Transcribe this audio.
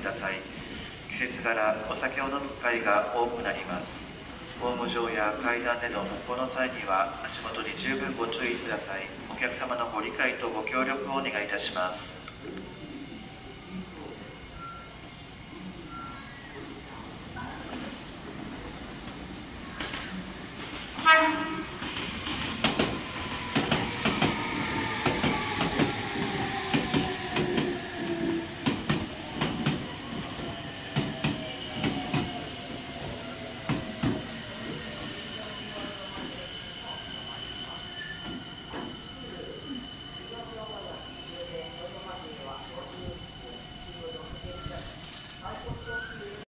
ださい。季節柄、お酒を飲む機会が多くなります。ホーム上や階段での歩行の際には足元に十分ご注意ください。お客様のご理解とご協力をお願いいたします。 はい。